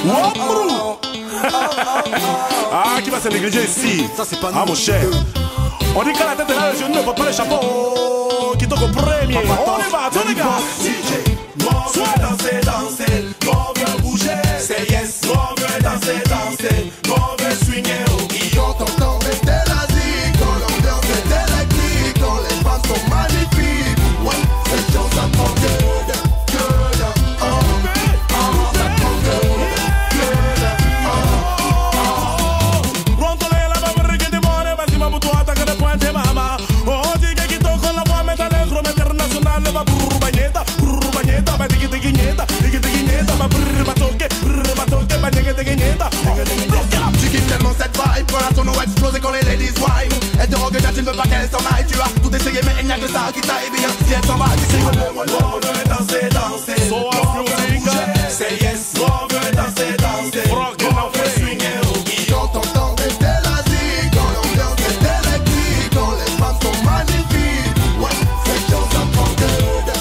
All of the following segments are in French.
Ah, qui va se négliger ici? Ça c'est pas nous. Ah mon cher. On dit qu'à la tête de la région ne voit pas le chapeau. Qui toque au premier. On y va, tous les gars. DJ, on veut danser, danser, on veut bouger. C'est yes, on veut danser, danser, on veut swinguer au guillon. Quand on était la zik, quand l'ambiance est électrique, quand les femmes sont magnifiques. Ouais, cette chose ça prend que de, ça prend que de, Rontole la babere che demore, ma si ma mutuata che ne puente mama. Oh, diga che tocco la vuoi mettere dentro, internazionale, ma brr bagneta, ma digi nieta, ma brr ma tocche, ma digi nieta. Tu kiffes tellement cette vibe, quand la tonneau explose et quand les ladies whine. Elle te regrette, tu ne veux pas qu'elle s'en aille. Tu as tout essayé mais il n'y a que ça qui t'aille bien. Si elle s'en va, tu sais on veut danser, danser. So on veut bouger, c'est yes. On veut danser, danser. On veut swinguer au guillon. Quand t'entends rester la zik, quand l'ambiance est électrique, quand les femmes sont magnifiques. Ouais, cette chose ça prend que de,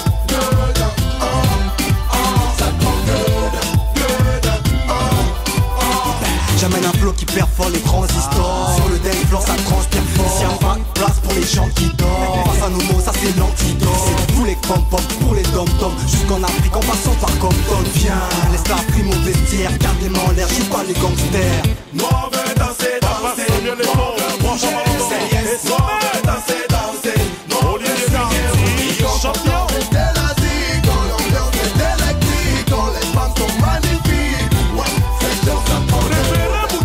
ça prend que de, J'amène un flow qui perfore les transistors. Sur le dance floor ça transpire fort. S'il y a pas de place pour les gens qui dorment, face à nos mots ça c'est l'antidote. C'est pour les pom-pom, pour les dom-toms, jusqu'en Afrique en passant par Compton. Viens, laisse la prime au vestiaire, garde les mains en l'air, je suis pas les gangsters. Nous on veut danser, danser, on veut bouger, c'est yes. Nous on veut danser, danser, on veut swinguer au guillon. Champion de la zik, quand l'ambiance est électrique, quand les femmes sont magnifiques. Ouais, cette chose ça prend que de,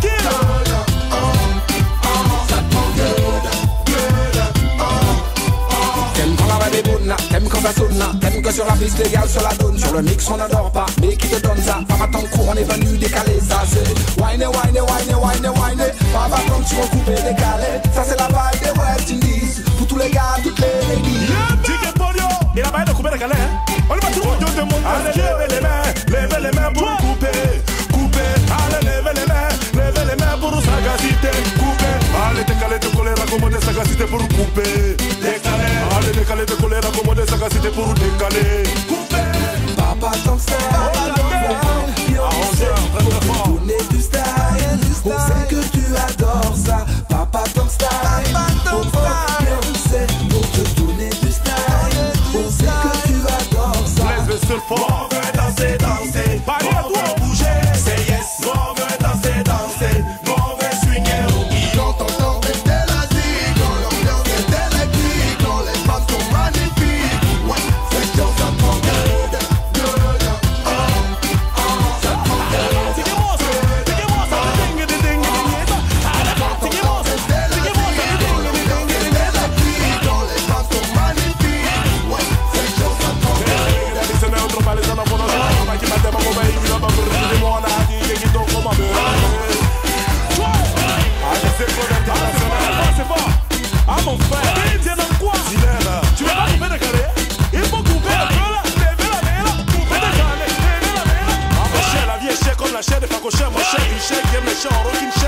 ça prend que de, T'aimes quand la vibe est bonne, t'aimes quand ça sonne, t'aimes que sur la piste les gars se la donnent. Sur le mix on n'adore pas, mais qui te donne ça? Pas à ton cours, on est venu décaler ça. C'est wine, wine, wine, wine, wine. Pas à ton tu recoupé, décalé. Ça c'est la vibe des West Indies. Pour tous les gars, toutes les ladies. Tique polio, il a pas de couper de calais. On va tout le monde monde. Allez, levez les mains pour couper. Allez, levez les mains pour sagacité. Couper. Allez, décaler de colère, accommoder sagacité pour couper. Décaler. Allez, décaler de colère, accommoder sagacité pour décaler. Couper. Papa ton style, pour te donner du style. On sait que tu adores ça. Papa ton style, on c'est pour te donner du style. On sait que tu adores ça. Laisse le seul fort. on veut danser, danser, on veut bouger, c'est yes. On veut danser, danser, on veut swinguer au guillon. Quand t'entends rester la zik, quand l'ambiance est électrique, quand les femmes sont magnifiques. Ouais, cette chose ça prend que de, ça prend que de. Ah mon frère, tu vas pas couper de calais. Il faut couper un peu là, lever la main là, couper de calais, lever la main là. Ah mon cher, la vie est chère comme la chair de Paco cher, mon cher, une chair qui aime les chats, un rocking chair.